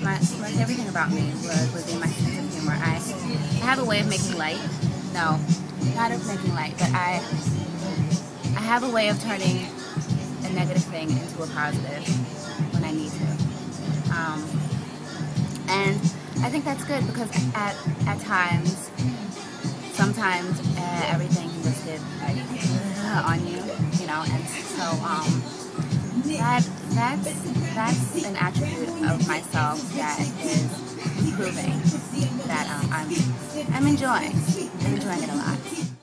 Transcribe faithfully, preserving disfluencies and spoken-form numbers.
my, my everything about me would, would be my sense of humor. I, I have a way of making light. No, not of making light, but I, I have a way of turning a negative thing into a positive when I need to. Um, and I think that's good because at, at times, sometimes uh, everything can just get like, uh, on you, you know, and so um, that that's that's an attribute of myself that is improving, that um, I'm I'm enjoying. I'm enjoying it a lot.